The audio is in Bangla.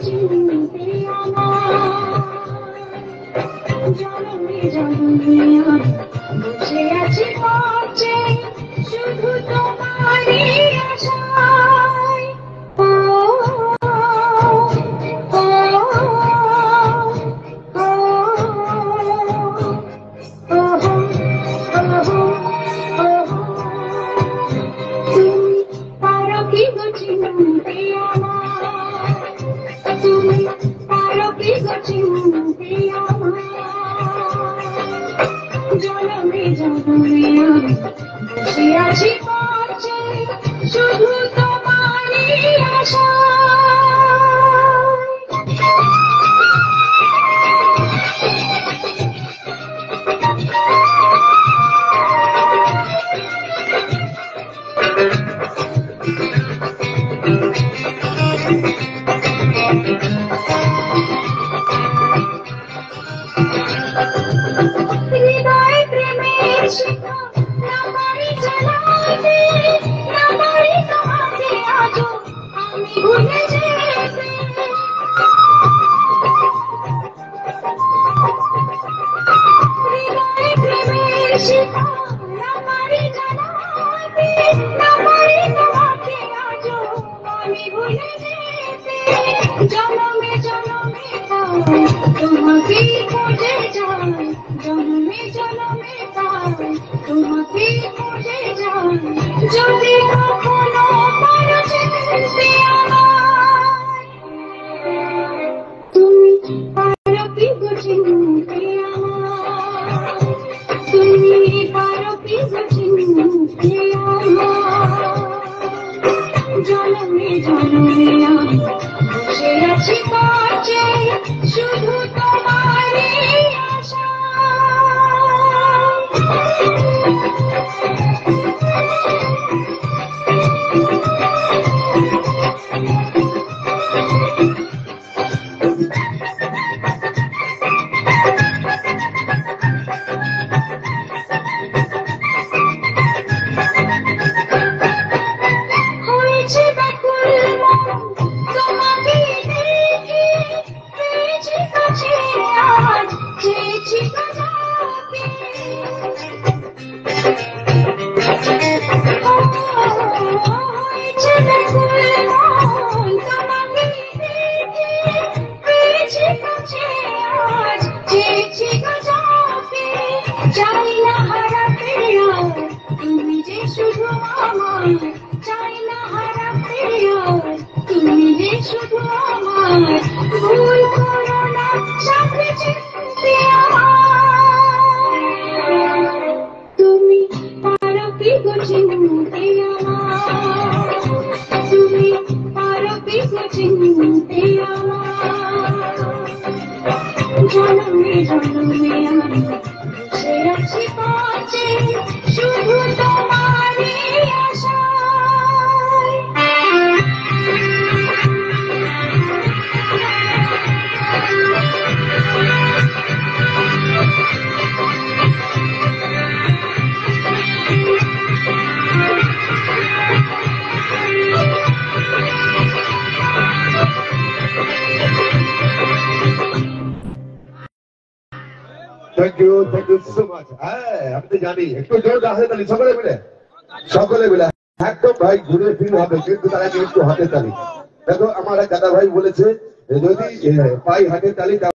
চিনতে জনমে জনমে বসে আছি পথে শুধু তোমারই আশায়। ও ও ও তুমি পারো কি গো চিনতে তুমি পারো কি গো চিনতে জনমে জনমে বসে আছি পথে শুধু তোমারই আশায়। হৃদয় প্রেমের শিখা না পারি জানাতে, না পারি তোমাকে আজও আমি ভুলে যেতে। হৃদয় প্রেমের শিখা না পারি জানাতে, না পারি তোমাকে আজও আমি ভুলে যেতে। জনমে জনমে তোমাকে খুঁজে যাই, জনমে জনমে তোমাকে খুঁজে যাই। যদি কখনো পারো চিনতে আমায়, তুমি পারো কি গো চিনতে আমায়, তুমি পারো কি গো চিনতে আমায়। জনমে জনমে আমি বসে আছি পথে শুধু তোমারই আশায়। হয়েছে ব্যাকুল মন তোমাকে দেখে, পেয়েছি কাছে আজ চেয়েছি কাছে। হয়েছে ব্যাকুল মন তোমাকে দেখে, পেয়েছি কাছে আজ চেয়েছি কাছে। চাই না হারাতে তুমি যে শুধু আমার, চাই না হারাতে তুমি যে শুধু আমার। ভুল করো না সাথে চিনতে আমায়, তুমি পারো কি গো চিনতে আমায়, তুমি পারো কি গো চিনতে আমায়। জনমে জনমে আমি বসে আছি পথে শুধু তোমারই আশায়। Thank you so much. হ্যাঁ আমি তো জানি, একটু জোর হাতে তালি সকলে মিলে, সকলে মিলে একদম ভাই ঘুরে ফিরে হবে, কিন্তু তারা একটু হাতে তালি। দেখো আমার এক দাদা ভাই বলেছে যদি পাই হাতে তালি